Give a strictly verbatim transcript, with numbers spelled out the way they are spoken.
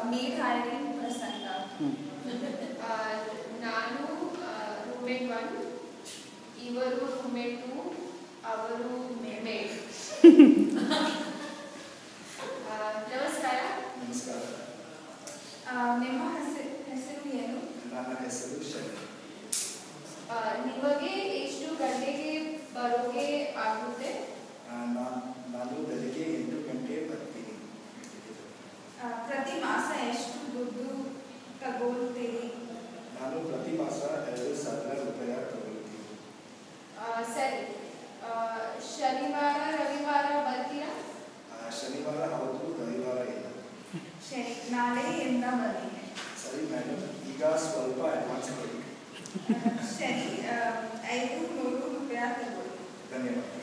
Made hiring ಪ್ರಸಂಗ. ನಾನು roommate one, ಇವರು ರೂಮೇಟ್ ಟು, ಅವರು ಮೇಡ್. ನಮಸ್ಕಾರ. ನಮಸ್ಕಾರ. ನಿಮ್ಮ ಹೆಸರು ಹೆಸರು ಏನು? ನನ್ನ ಹೆಸರು ಶನಿ. ನಿಮಗೆ ಎಷ್ಟು ಗಂಟೆಗೆ ಬರೋಗೆ ಆಗುತ್ತೆ? ನಾನು ಬೆಳಿಗ್ಗೆ ಎಂಟು ಗಂಟೆ ಬರ್ತೀನಿ. ಪ್ರತಿ ಮಾಸ ಎಷ್ಟು ದುಡ್ಡು ತಗೊಳ್ತೀರಿ? ನಾನು ಪ್ರತಿ ಮಾಸ ಎರಡು ಸಾವಿರ ರೂಪಾಯಿ ತಗೊಳ್ತೀನಿ. ಸರಿ, ಶನಿವಾರ ರವಿವಾರ ಬರ್ತೀರಾ? ಶನಿವಾರ ಹೌದು, ರವಿವಾರ ಇಲ್ಲ. ಸರಿ, ನಾಳೆಯಿಂದ ಬನ್ನಿ. ಸರಿ ಮೇಡಮ್, ಈಗ ಸ್ವಲ್ಪ ಅಡ್ವಾನ್ಸ್ ಕೊಡಿ. ಸರಿ, ಐದು ನೂರು ರೂಪಾಯಿ ತಗೊಳ್ಳಿ. ಧನ್ಯವಾದ.